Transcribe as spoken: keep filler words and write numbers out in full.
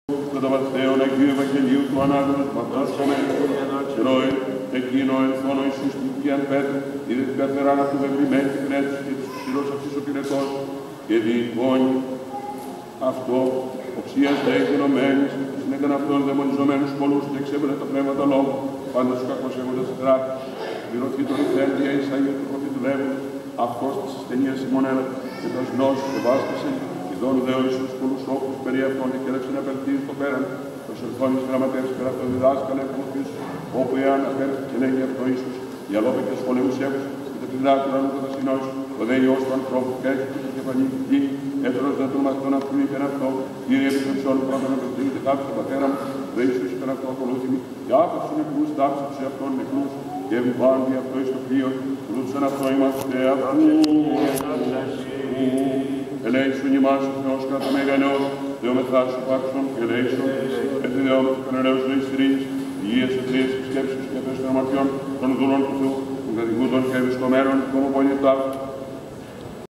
Το Βαρθέον Αγίου Ευαγγελίου του Ανάγνωσης Πατρός Κομμένης, Ρώε, εκείνο ενθόνο Ιησούς του Κιάν Πέτρου, είδε την καθεράν αυτού βεβλημένη την κρέτους και τους ψηλός αυτής ο πυρετός, και διεικόνει αυτό, οψίας δε εκδηλωμένης, συνέκαν αυτόν δαιμονιζομένους πολλούς και εξέβρε τα πνεύματα λόγου, πάντα τους κακώς έχοντας θεράπη, πληρωθεί τον ηθέρδια εις Αγίου του προφήτου Λέγου, αυτός της ασθενείας ημών και τας γνώσης και βάσκησε, ειδών δε ο Ιησούς πολλούς όπους περί αυτών και κέρεψε να απελθείς το πέραν, τους ερθώνης γραμματέρες πέρα αυτό διδάσκαλε εκμοθείς, όπου εάν απέρασε και λέγει αυτό Ιησούς, για λόγω και σχολείους έβους, και τα πληρά του ρανού κατά συνόηση, ο δε Υιός του ανθρώπου και έρχεται και κεφαλή γη, έτερος δε των μαθητών αυτού υπέρ αυτό, Κύριε Επιτρεψόν, πρώτον να προτείνει και θάψει τον πατέρα μου, δε Ιησούς υπέρ αυτό ακολούθημη, και άφησου νεκρούς, θάψει τους εαυτών νεκρούς, και εμβάνει αυτό εις το πλοίο, λούτσαν αυτό είμαστε αυτού. Ελέησον ημάς ο Θεός κατά μεγαλειός, δεόμεθά σου πάρξον και ελέησον, έτσι δεόμεθα τον ελέος ζωής ειρήνης, υγείας, ευθείας και σκέψης και αφές των αμαρτιών των δούλων του Θεού, των κατοικούντων και ευρισκομένων, των ομοπολιτών,